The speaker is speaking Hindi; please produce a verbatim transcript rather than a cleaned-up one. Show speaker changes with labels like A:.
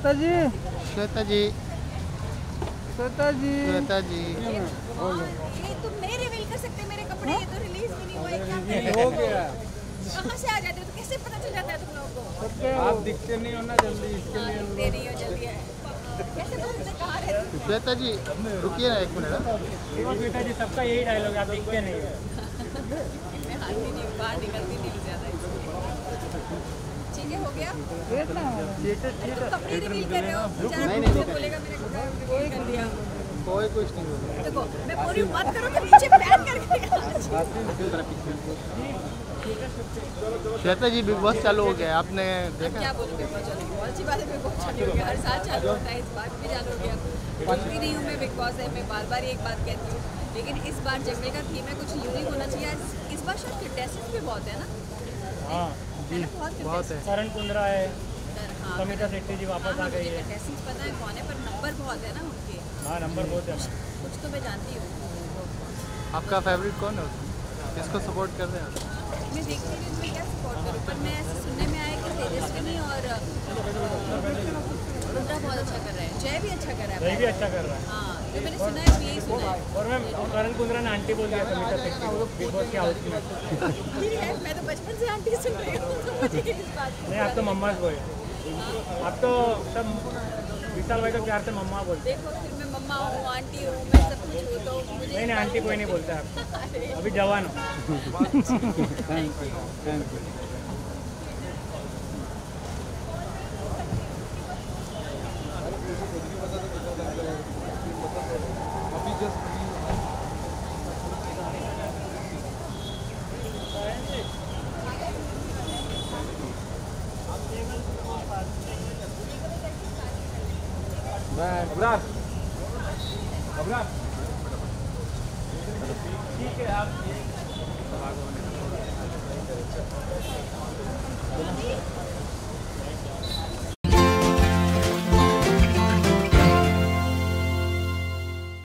A: श्वेता जी,
B: श्वेता जी,
A: श्वेता जी,
B: श्वेता जी।
C: ये तुम नहीं रिवील कर सकते मेरे कपड़े, ये तो रिलीज भी नहीं हुआ है। क्या
A: हो गया।
C: कहाँ से आ जाते हो तो कैसे पता चल जाता है तुम लोगों को?
A: आप दिखते नहीं हो ना जल्दी, इसके
C: हाँ,
A: लिए
C: दिखते नहीं हो जल्दी है। कैसे पता चलता कहाँ रहते हो?
B: श्वेता जी रुकिए ना एक मिनट।
A: श्वेता जी सबका यही डायलॉग, आप दिखते नहीं हो।
C: मैं हाथ ही नहीं बाहर निकलती नहीं हूँ ज़्यादा इसलिए। ठीक है, हो गया। तुम कपड़े रिवील कर रहे हो, बेचारा मुझसे बोलेगा मेरे कपड़े रिवील कर दिया।
B: कोई कुछ नहीं बोला।
C: देखो मैं पूरी बात करूँ तो नीचे पैर करके
B: श्वेता जी बिग बॉस चालू हो गया, आपने देखा?
C: क्या बोलूँ, बिग बॉस चालू बहुत सी बात है, बिग बॉस चालू हो गया, हर साल चालू होता है, इस बार भी चालू हो गया। बोलती नहीं हूँ मैं बिग बॉस है, मैं बार बार एक बात कहती हूँ, लेकिन इस बार जंगल का थीम है, कुछ यूनिक होना चाहिए। इस बार शायद कंटेस्टेंट्स भी बहुत है ना?
A: हाँ
C: जी
B: बहुत है।
A: करण कुंद्रा है,
C: हाँ,
A: समिता शेट्टी जी वापस आ गई है।
C: कंटेस्टेंट्स पता है कौन है, पर नंबर बहुत है ना उनके।
A: हाँ नंबर बहुत है।
C: कुछ तो मैं जानती हूँ।
B: आपका फेवरेट कौन है? किसको सपोर्ट कर रहे हैं?
C: मैं देखती नहीं हूँ मैं क्या सपोर्ट करूँ, पर मैं ऐसे सुनने में आया कि तेजस्विनी और कुंद्रा बहुत अच्छा कर रहे हैं, जय भी अच्छा कर रहा है।
A: जय भी अच्छा कर रहा है।
C: हाँ, जो मैंने सुना है यही सुना है।
A: और मैं करण कुंद्रा ने आंटी बोल दिया समिता शेट्टी को बिग बॉस के हाउस में।
C: ठीक है, मैं तो बचपन से आंटी सुन रही हूँ, तो मुझे इस बात की
A: नहीं आप तो मम्मा बोले, आप तो सब विशाल भाई तो प्यार से मम्मा बोलते।
C: देखो फिर मैं मम्मा हूँ, आंटी हूँ, मैं सब कुछ हूँ, तो मुझे
A: नहीं नहीं आंटी कोई नहीं बोलता आप, अभी जवान हो।
C: Thank you.
A: अबरार, अबरार, ठीक है आप